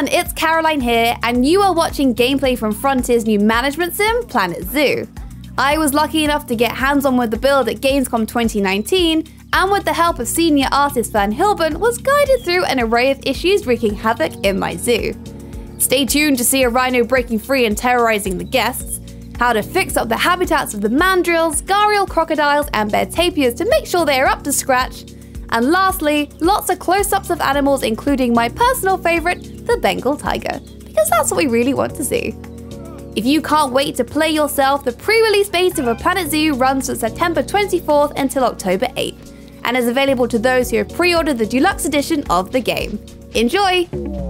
everyone, it's Caroline here, and you are watching gameplay from Frontier's new management sim, Planet Zoo. I was lucky enough to get hands-on with the build at Gamescom 2019, and with the help of senior artist Van Hilben, was guided through an array of issues wreaking havoc in my zoo. Stay tuned to see a rhino breaking free and terrorizing the guests, how to fix up the habitats of the mandrills, gharial crocodiles, and bear tapirs to make sure they are up to scratch, and lastly, lots of close-ups of animals, including my personal favourite, the Bengal tiger, because that's what we really want to see. If you can't wait to play yourself, the pre-release beta for Planet Zoo runs from September 24th until October 8th, and is available to those who have pre-ordered the deluxe edition of the game. Enjoy!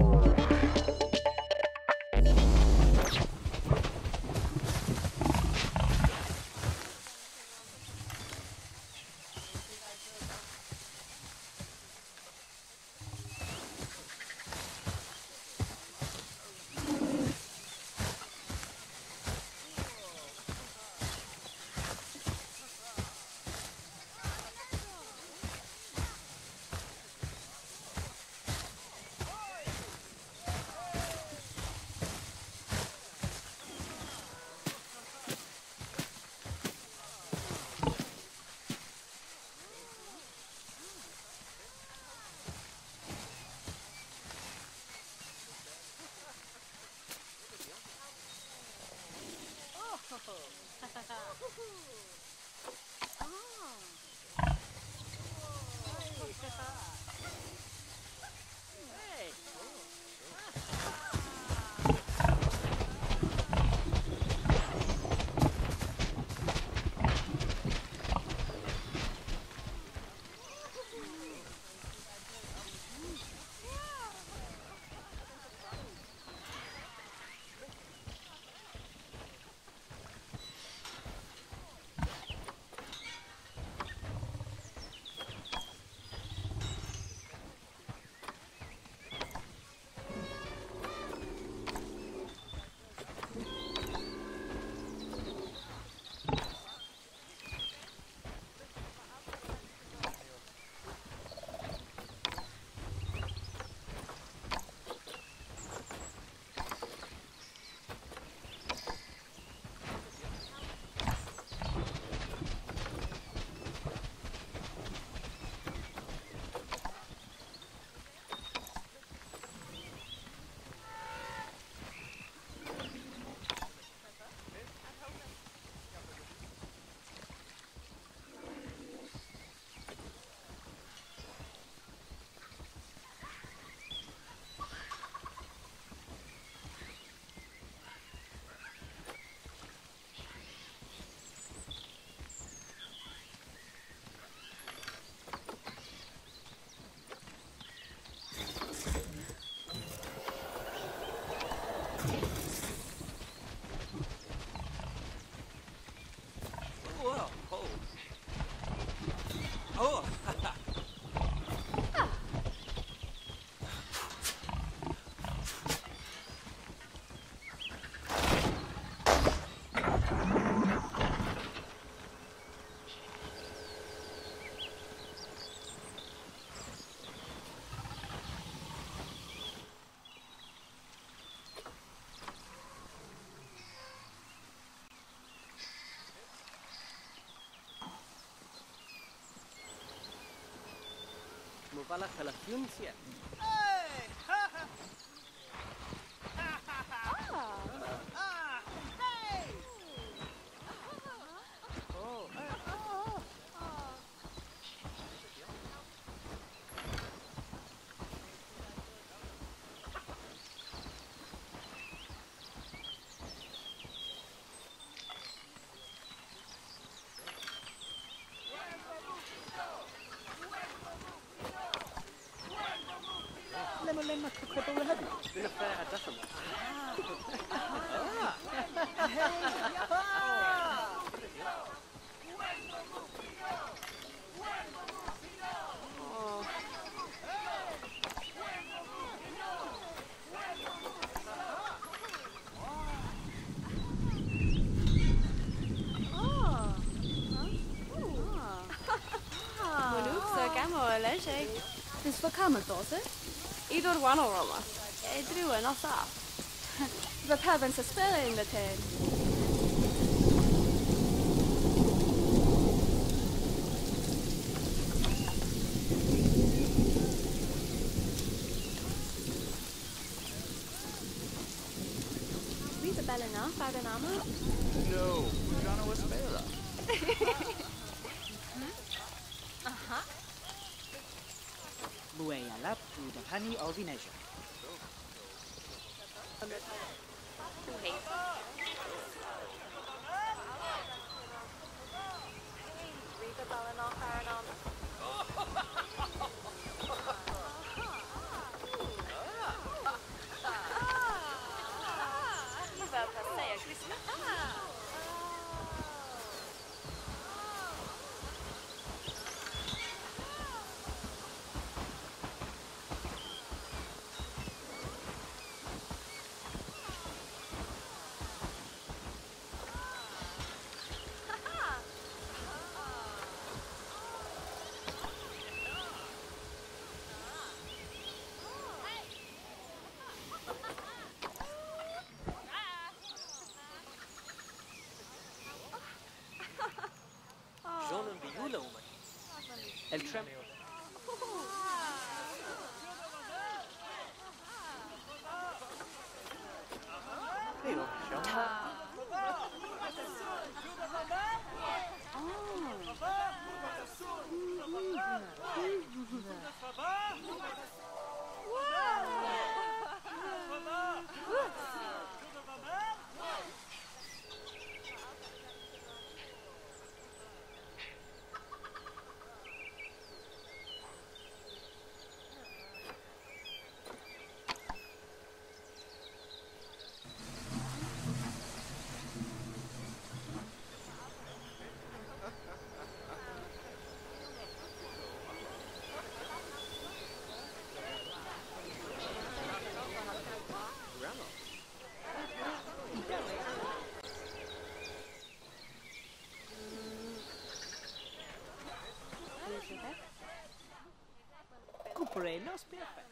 Va la calafiuncia. لما تخطط هذه بنفع الدخل Monuk, så gammel eller ej? Det var kammertåse. Idor Wanoroma. Druen ossa. Vad pöven så spelar in det till. Lite bellena, färden amma. No, Jana was spela. Aha. Buaya lap udahani Alvinesia. Lite bellena, färden amma. Vad säger Krista? Jonen Viola om El Trem. Hej, Jana. Cuprenos perfect.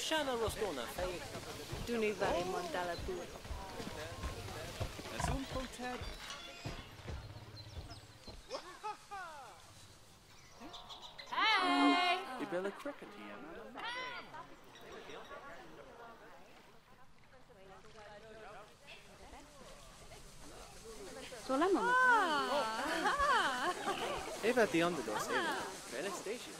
Shana Rostona, Fay. Duni vari mondala puro. Asum Ponted. Hey! Ibella Cricket here. Solemo me. Eva the underdog, Bella Station.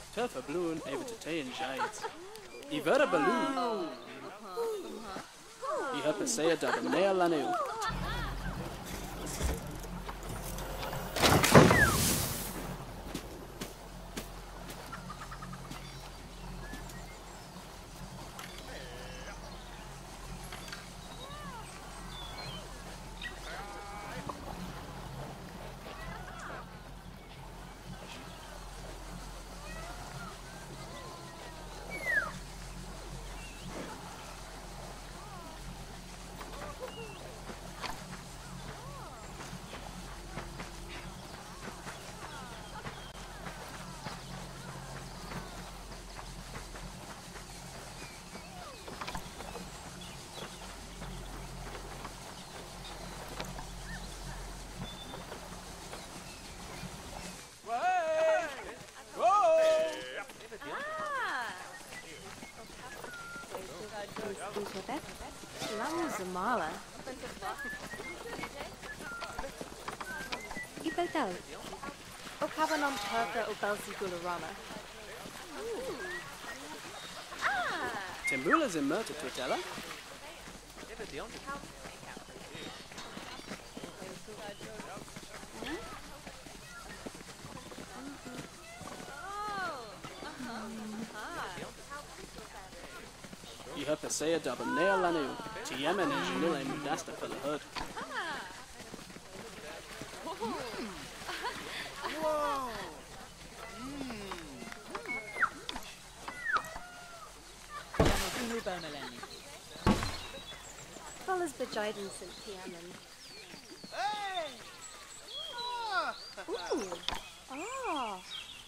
Tuffer bloen even te teen giant. I verder balloon. I har passerat där de ner nu. Zamala. Ibeltal. O Cabanon Turka o Belsi Gularama. Timbula's in Murta Tutella. I har passerat där de ner nu. Till Yemen är ju lilla Mudasta för det hörd. Follows Bajiden St. Tiamen. Ooh. Oh.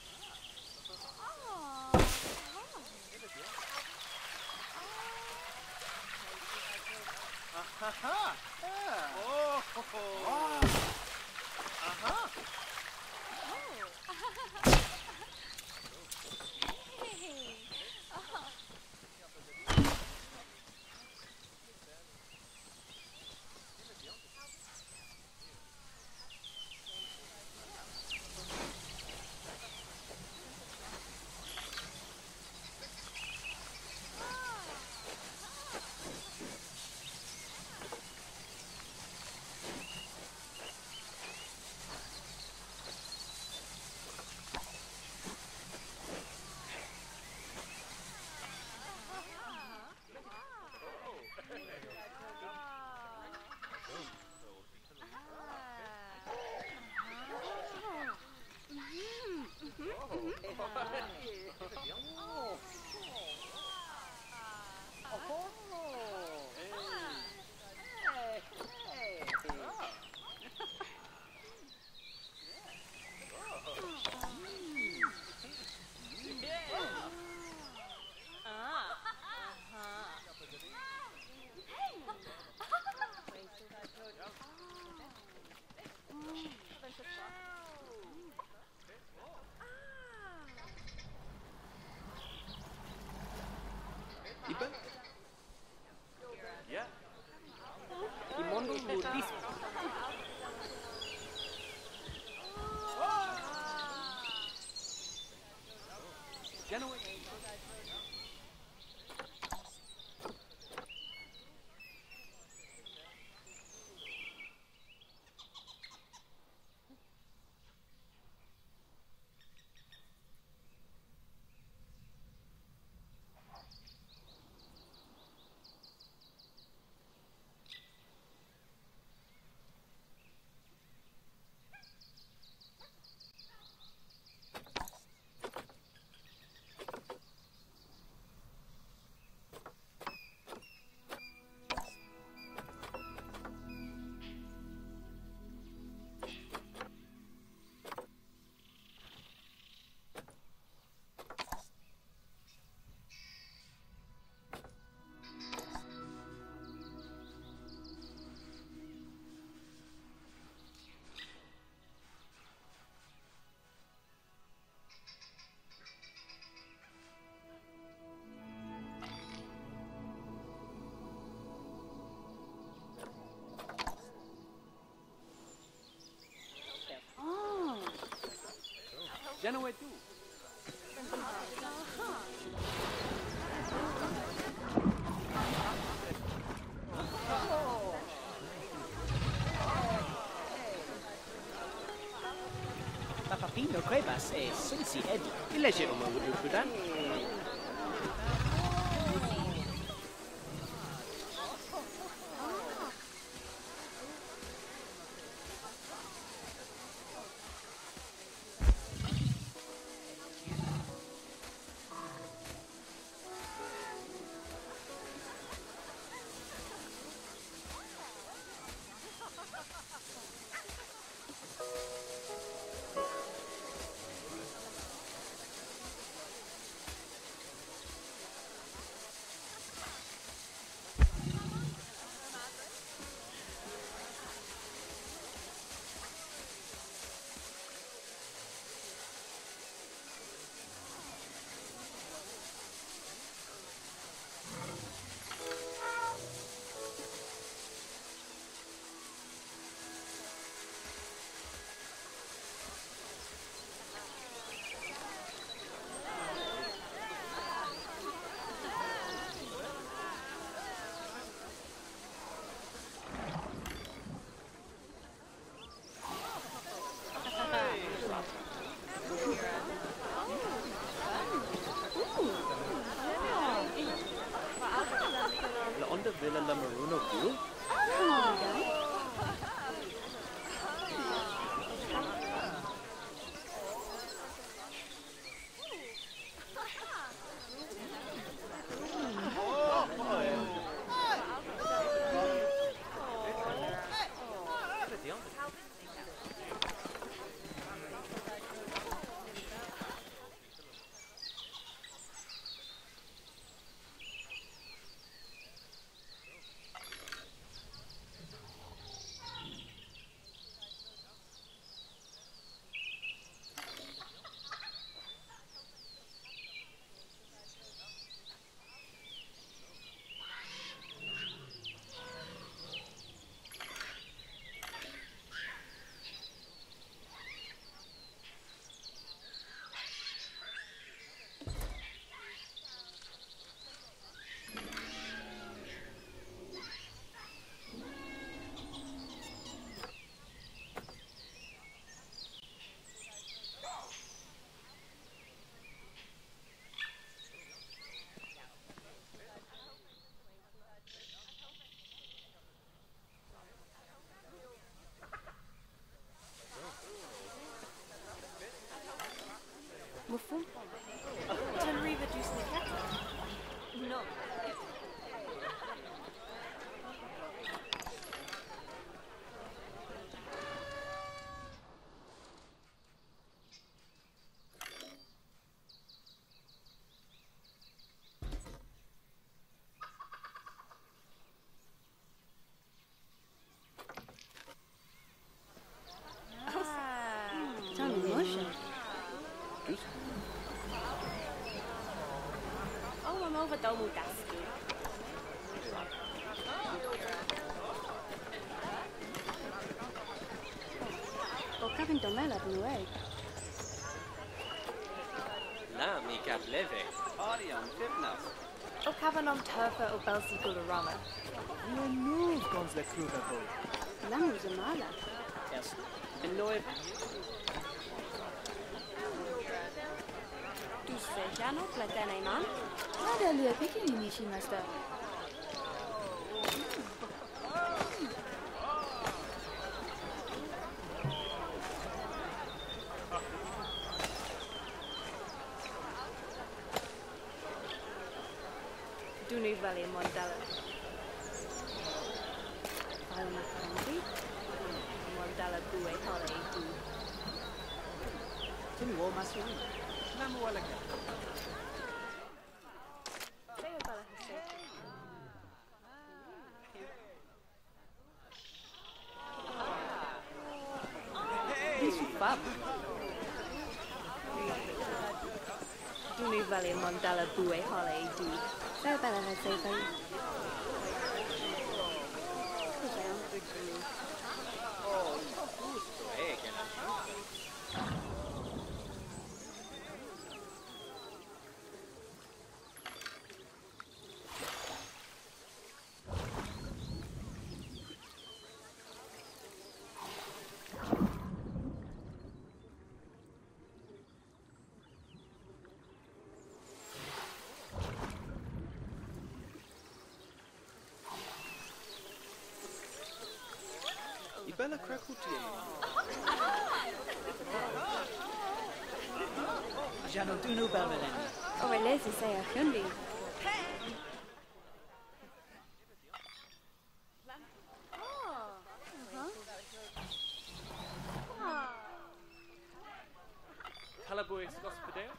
Iben? Ja. I mondo mudis. Genoa. Genoa tu. Papapino Cuevas e Cincy Eddie. Il legge come Urukudan. La onda Villa La Maruno Blue. مفهوم؟ تنريب جوز نكات؟ No. Tell me motion. Oh, I'm over domu daski. O kafin domela bluey. Na, mi cap leve. Arian Fitness. O kavanom turfa o belsi gularama. No move comes the crew that boat. Lamu zamala. Yes. And no it. Du sejano platene man? Nada lia bikini nishimashita. Dunu valley mondala. Fauna kanji. Mondala bue hole du. Tini wo masuri. Namu wala ka. Say bala hisse. Bisu pap. Dunu valley mondala bue hole du. Say bala hisse bala. Oh, giusto, che la Bella Cracutia. Jano Duno Belmelen. Oh, I lazy say I can be. Calaboy Scospedale.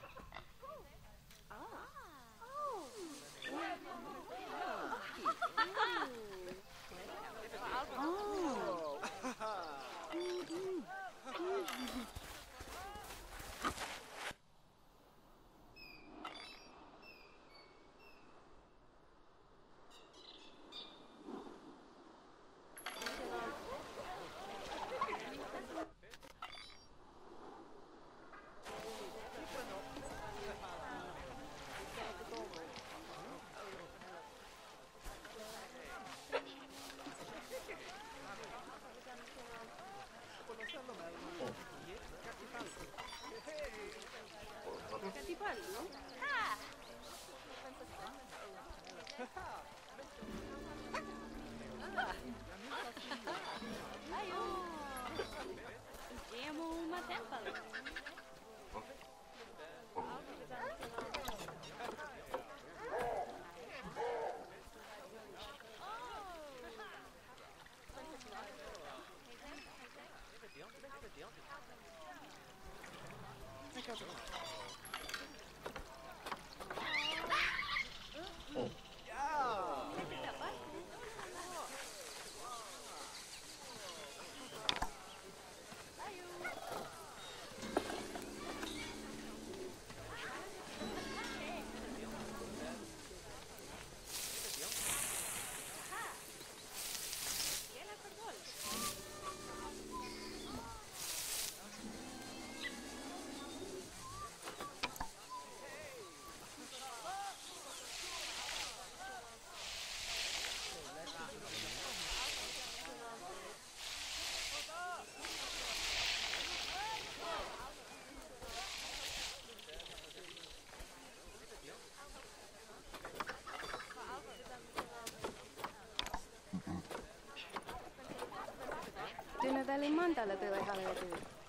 Dyna fel i mandala były halledu.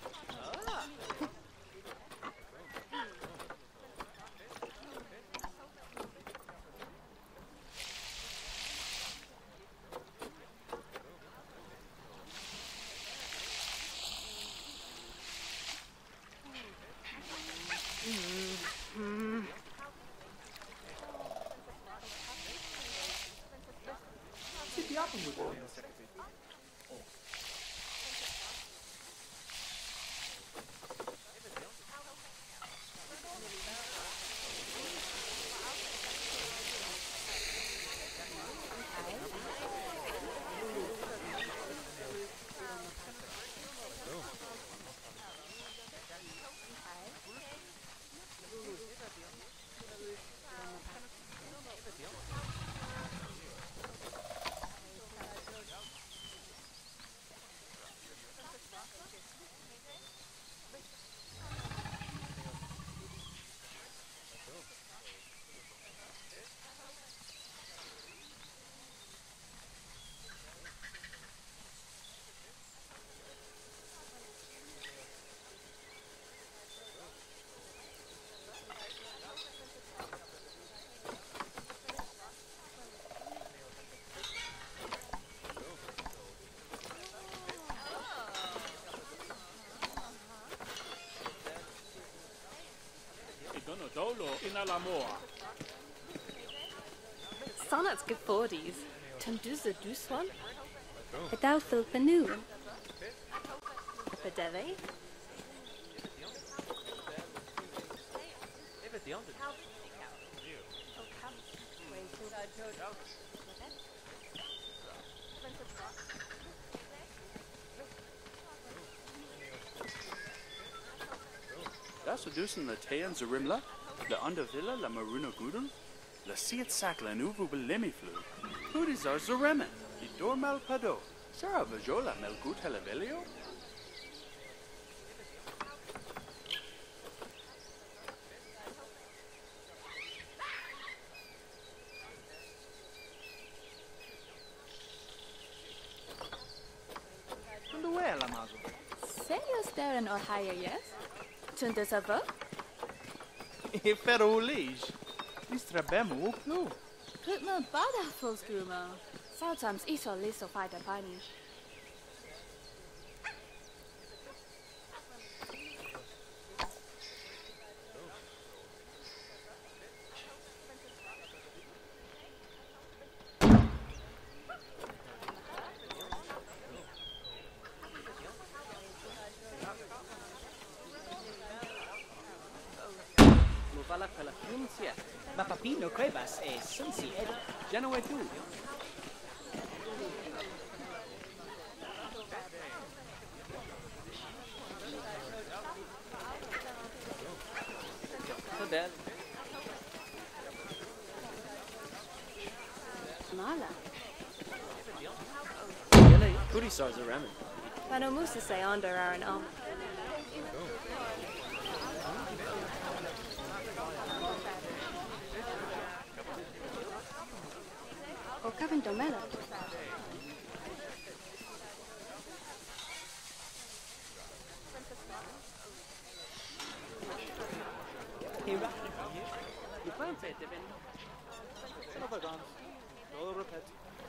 Dolo in Alamoa. Sonnet's good forties. Tunduza Duswan. Adalfil Panu. Bedeve. Das seducen la Tean Zarimla, la Undervilla la Maruna Gudun, la Siet Sakla Nuvu Belemiflu, Pudizar Zaremen, I Dormal Pado, Sarah Vajola Melgut Helavelio. Tun or higher, yes? Tun de savo? E fer o lige. Nis trebemo o plu. Put me bada full scruma. Sometimes iso liso fight a pani. Muvala pela Funcia. Ma papino cuevas e sunsi ed. Genoa tu. Fidel. Mala. Yele Kudisar's a ramen. Pano musa say under our an O Kevin Domela. Hira. You found it, Devin. Over gone. All repet.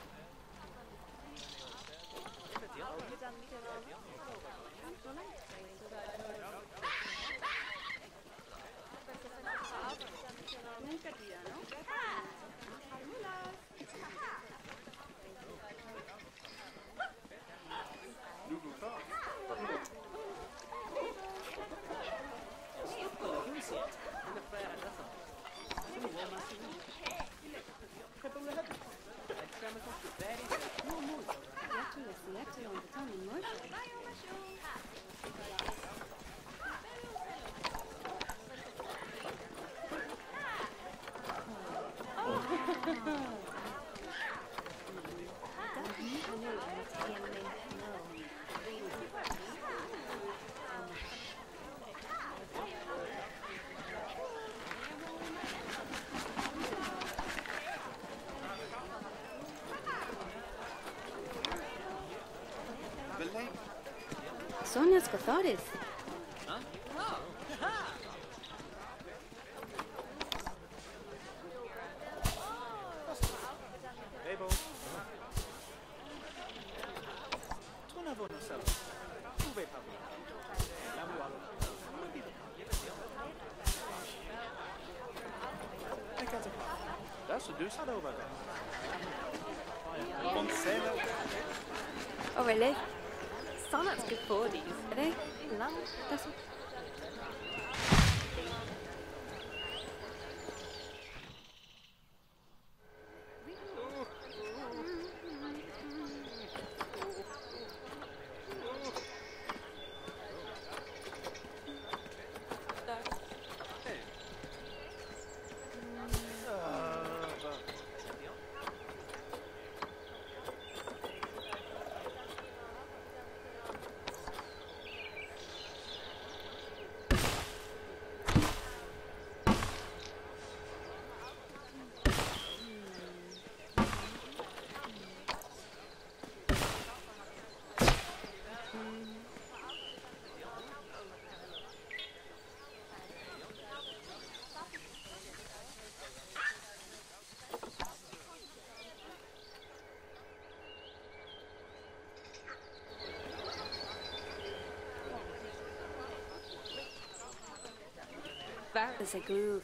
Sonia's Catharis. Bebo. Tu na vono selo. Tu ve papi. Lamu alo. That's a do sada over there. Poncela. Oh, really? Sonnet's good for these, are they? Lam, that's what. There's a groove.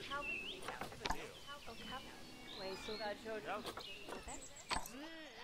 Wait, so that showed.